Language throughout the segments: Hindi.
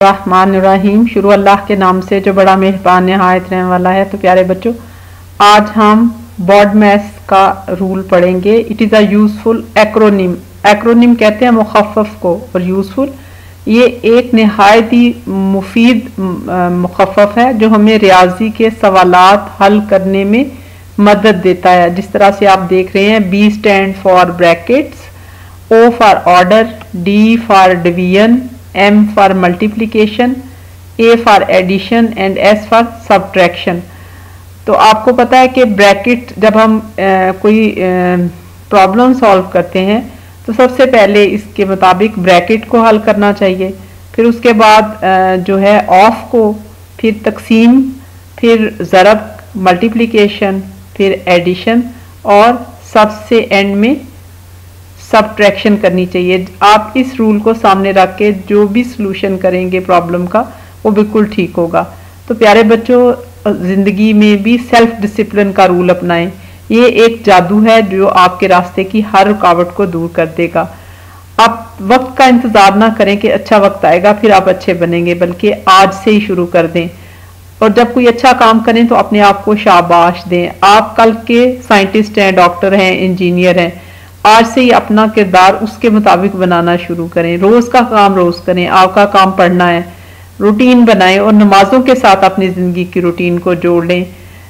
रहमानिर्रहीम। शुरू अल्लाह के नाम से जो बड़ा मेहरबान निहायत रहने वाला है। तो प्यारे बच्चों, आज हम बॉडमैस का रूल पढ़ेंगे। It is a useful acronym. Acronym कहते हैं मुखफ़फ़ को, और यूजफुल ये एक नहायत ही मुफीद मुखफ़फ़ है जो हमें रियाजी के सवालात हल करने में मदद देता है। जिस तरह से आप देख रहे हैं, B stand for brackets, O for order, D for division, M for multiplication, A for addition and S for subtraction. तो आपको पता है कि ब्रैकेट जब हम कोई प्रॉब्लम सॉल्व करते हैं तो सबसे पहले इसके मुताबिक ब्रैकेट को हल करना चाहिए, फिर उसके बाद जो है ऑफ को, फिर तकसीम, फिर ज़रब, मल्टीप्लिकेशन, फिर एडिशन और सबसे एंड में सब्ट्रैक्शन करनी चाहिए। आप इस रूल को सामने रख के जो भी सलूशन करेंगे प्रॉब्लम का वो बिल्कुल ठीक होगा। तो प्यारे बच्चों, ज़िंदगी में भी सेल्फ डिसिप्लिन का रूल अपनाएं। ये एक जादू है जो आपके रास्ते की हर रुकावट को दूर कर देगा। आप वक्त का इंतज़ार ना करें कि अच्छा वक्त आएगा फिर आप अच्छे बनेंगे, बल्कि आज से ही शुरू कर दें। और जब कोई अच्छा काम करें तो अपने आप को शाबाश दें। आप कल के साइंटिस्ट हैं, डॉक्टर हैं, इंजीनियर हैं। आज से ही अपना किरदार उसके मुताबिक बनाना शुरू करें। रोज़ का काम रोज़ करें। आपका काम पढ़ना है, रूटीन बनाएं और नमाजों के साथ अपनी ज़िंदगी की रूटीन को जोड़ लें।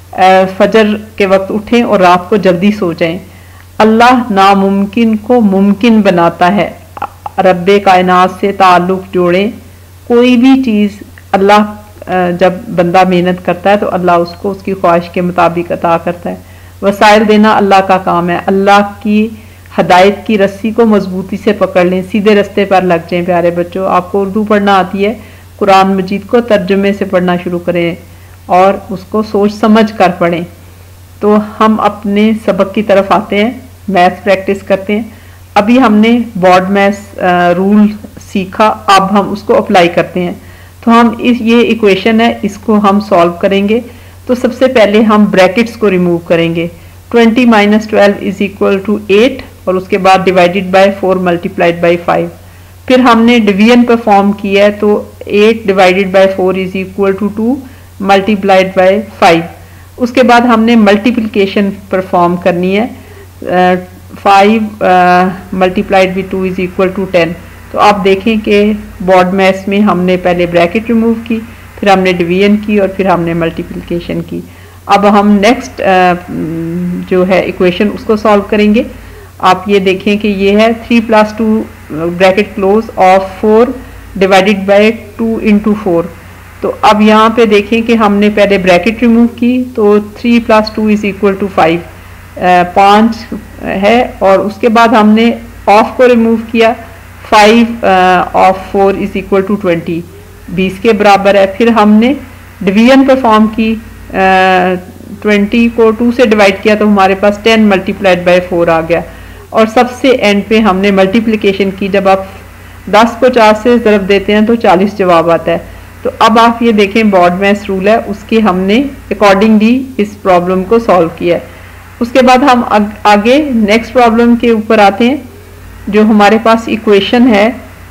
फजर के वक्त उठें और रात को जल्दी सो जाएं। अल्लाह नामुमकिन को मुमकिन बनाता है। रब्बे कायनात से ताल्लुक़ जोड़ें। कोई भी चीज़ अल्लाह जब बंदा मेहनत करता है तो अल्लाह उसको उसकी ख्वाहिश के मुताबिक अता करता है। वसाइल देना अल्लाह का काम है। अल्लाह की हदायत की रस्सी को मजबूती से पकड़ लें, सीधे रास्ते पर लग जाएं। प्यारे बच्चों, आपको उर्दू पढ़ना आती है, कुरान मजीद को तर्जुमे से पढ़ना शुरू करें और उसको सोच समझ कर पढ़ें। तो हम अपने सबक की तरफ आते हैं, मैथ्स प्रैक्टिस करते हैं। अभी हमने बॉडमैस रूल सीखा, अब हम उसको अप्लाई करते हैं। तो हम ये इक्वेशन है, इसको हम सॉल्व करेंगे। तो सबसे पहले हम ब्रैकेट्स को रिमूव करेंगे। 20 - 12 इज इक्वल टू 8 और उसके बाद डिवाइडेड बाय 4 मल्टीप्लाइड बाय 5। फिर हमने डिवीजन परफॉर्म किया है, तो 8 divided by 4 is equal to 2 multiplied by 5। उसके बाद हमने मल्टीप्लिकेशन परफॉर्म करनी है। 5 multiplied by 2 is equal to 10। तो आप देखें कि बॉडमैस में हमने पहले ब्रैकेट रिमूव की, फिर हमने डिवीजन की और फिर हमने मल्टीप्लिकेशन की। अब हम नेक्स्ट जो है इक्वेशन उसको सॉल्व करेंगे। आप ये देखें कि ये है 3 + 2 bracket close of 4 divided by 2 × 4। तो अब यहाँ पे देखें कि हमने पहले ब्रैकेट रिमूव की, तो 3 + 2 इज इक्वल टू 5, 5 है। और उसके बाद हमने ऑफ को रिमूव किया, 5 ऑफ 4 इज इक्वल टू 20, 20 के बराबर है। फिर हमने डिवीजन परफॉर्म की, 20 को 2 से डिवाइड किया तो हमारे पास 10 मल्टीप्लाइड बाय 4 आ गया। और सबसे एंड पे हमने मल्टीप्लिकेशन की। जब आप 10 को 4 से ज़रब देते हैं तो 40 जवाब आता है। तो अब आप ये देखें, बॉडमैस रूल है, उसके हमने अकॉर्डिंगली इस प्रॉब्लम को सॉल्व किया है। उसके बाद हम आगे नेक्स्ट प्रॉब्लम के ऊपर आते हैं। जो हमारे पास इक्वेशन है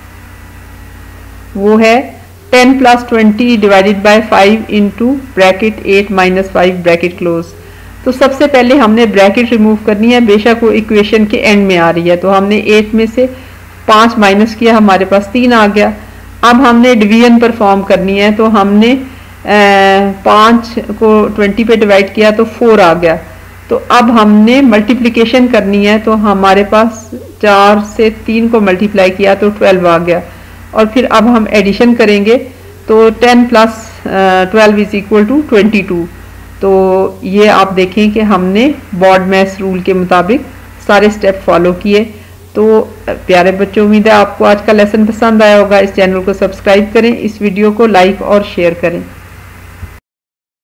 वो है 10 + 20 divided by 5 into bracket 8 - 5 bracket close. तो सबसे पहले हमने ब्रैकेट रिमूव करनी है, बेशक वो इक्वेशन के एंड में आ रही है। तो हमने 8 में से 5 माइनस किया, हमारे पास 3 आ गया। अब हमने डिवीजन परफॉर्म करनी है, तो हमने 5 को 20 पे डिवाइड किया तो 4 आ गया। तो अब हमने मल्टीप्लिकेशन करनी है, तो हमारे पास 4 से 3 को मल्टीप्लाई किया तो 12 आ गया। और फिर अब हम एडिशन करेंगे, तो 10 + 12 इज इक्वल टू 22। तो ये आप देखें कि हमने बॉडमैस रूल के मुताबिक सारे स्टेप फॉलो किए। तो प्यारे बच्चों, उम्मीद है आपको आज का लेसन पसंद आया होगा। इस चैनल को सब्सक्राइब करें, इस वीडियो को लाइक और शेयर करें।